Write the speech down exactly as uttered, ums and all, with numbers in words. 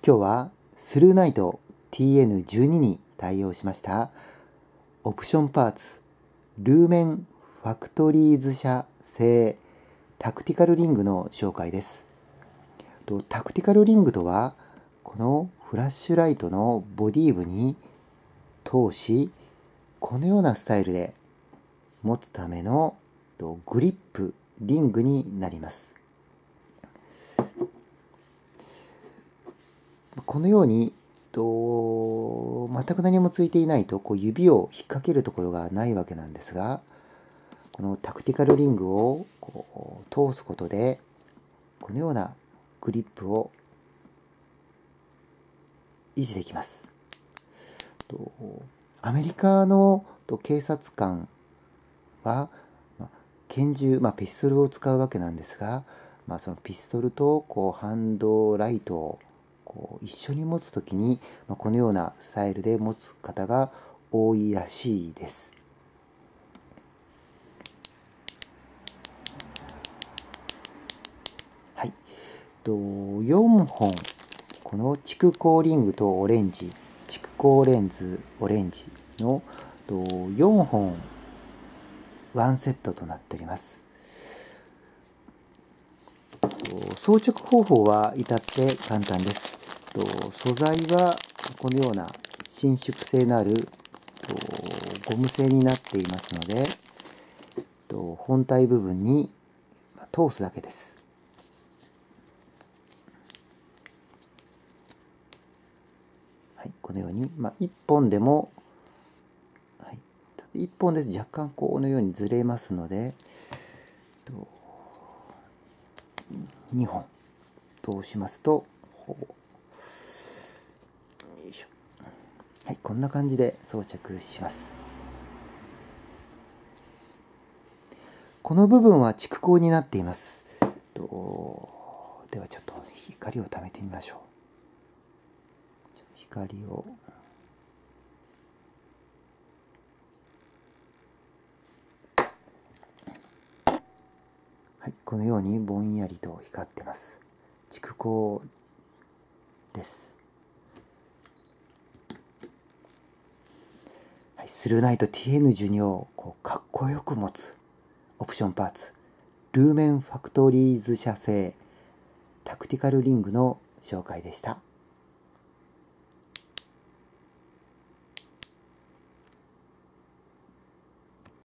今日はスルーナイト ティーエヌじゅうに に対応しましたオプションパーツルーメンファクトリーズ社製タクティカルリングの紹介です。タクティカルリングとはこのフラッシュライトのボディ部に通しこのようなスタイルで持つためのグリップリングになります。このようにと全く何もついていないとこう指を引っ掛けるところがないわけなんですが、このタクティカルリングをこう通すことでこのようなグリップを維持できます。とアメリカのと警察官は、まあ、拳銃、まあ、ピストルを使うわけなんですが、まあ、そのピストルとこうハンドライトをこう一緒に持つときに、まあ、このようなスタイルで持つ方が多いらしいです。はい。とよんほん、この蓄光リングとオレンジ、蓄光レンズオレンジのとよんほんワンセットとなっております。装着方法は至って簡単です。素材はこのような伸縮性のあるゴム製になっていますので、本体部分に通すだけです。はい、このように、まあ、いっぽんでも、はい、いっぽんです若干このようにずれますので、にほん通しますと、はい、こんな感じで装着します。この部分は蓄光になっています。とではちょっと光をためてみましょう。光をはい、このようにぼんやりと光ってます。蓄光です。はい、スルーナイト ティーエヌじゅうに をこうかっこよく持つオプションパーツルーメンファクトリーズ社製タクティカルリングの紹介でした。